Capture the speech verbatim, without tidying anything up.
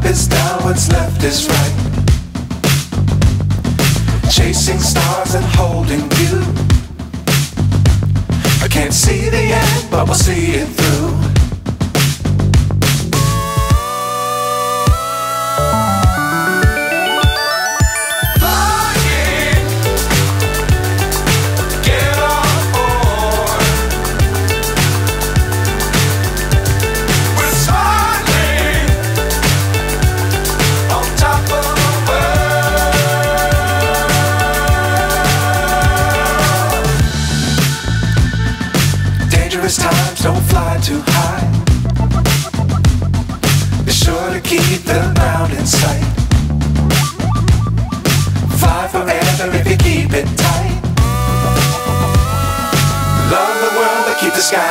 is down, what's left is right. Chasing stars and holding you. I can't see the end, but we'll see it through. Dangerous times, don't fly too high. Be sure to keep the ground in sight. Fly forever if you keep it tight. Love the world, but keep the sky